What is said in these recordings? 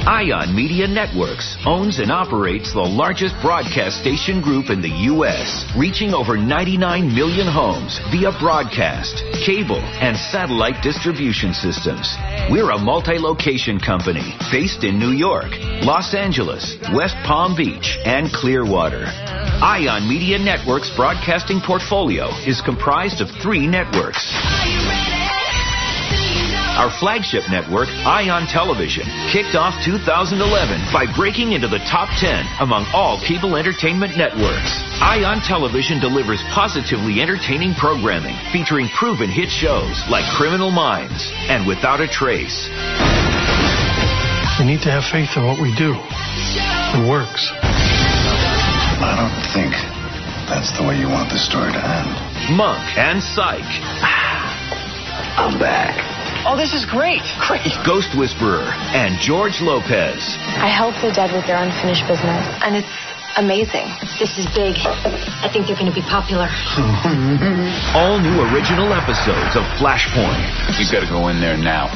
Ion Media Networks owns and operates the largest broadcast station group in the U.S., reaching over 99 million homes via broadcast, cable, and satellite distribution systems. We're a multi-location company based in New York, Los Angeles, West Palm Beach, and Clearwater. Ion Media Networks' broadcasting portfolio is comprised of 3 networks. Our flagship network, Ion Television, kicked off 2011 by breaking into the top 10 among all cable entertainment networks. Ion Television delivers positively entertaining programming featuring proven hit shows like Criminal Minds and Without a Trace. We need to have faith in what we do. It works. I don't think that's the way you want the story to end. Monk and Psych. I'm back. Oh, this is great. Great. Ghost Whisperer and George Lopez. I help the dead with their unfinished business, and it's amazing. This is big. I think they're going to be popular. All new original episodes of Flashpoint. You've got to go in there now.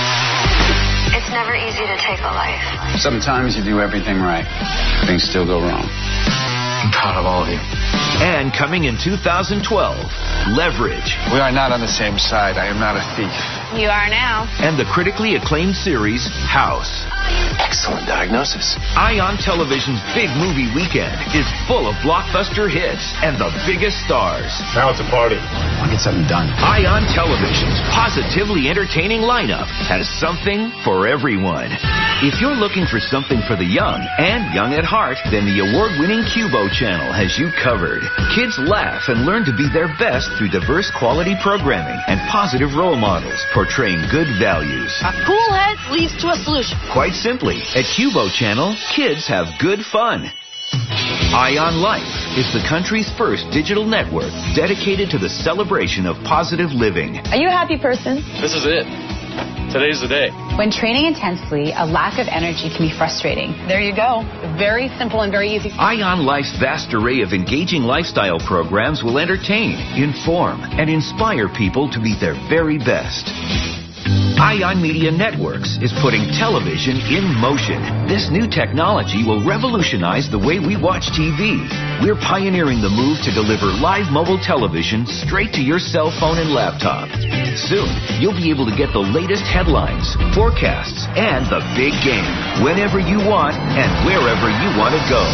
It's never easy to take a life. Sometimes you do everything right. Things still go wrong. I'm proud of all of you. And coming in 2012, Leverage. We are not on the same side. I am not a thief. You are now. And the critically acclaimed series, House. Excellent diagnosis. Ion Television's big movie weekend is full of blockbuster hits and the biggest stars. Now it's a party. I'll get something done. Ion Television's positively entertaining lineup has something for everyone. If you're looking for something for the young and young at heart, then the award-winning Cubo channel has you covered. Kids laugh and learn to be their best through diverse quality programming and positive role models portraying good values. A cool head leads to a solution. Quite simply, at Cubo Channel, kids have good fun. Ion Life is the country's first digital network dedicated to the celebration of positive living. Are you a happy person? This is it. Today's the day. When training intensely, a lack of energy can be frustrating. There you go. Very simple and very easy. Ion Life's vast array of engaging lifestyle programs will entertain, inform, and inspire people to be their very best. Ion Media Networks is putting television in motion. This new technology will revolutionize the way we watch TV. We're pioneering the move to deliver live mobile television straight to your cell phone and laptop. Soon, you'll be able to get the latest headlines, forecasts, and the big game whenever you want and wherever you want to go.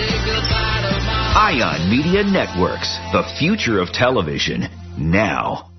Ion Media Networks, the future of television, now.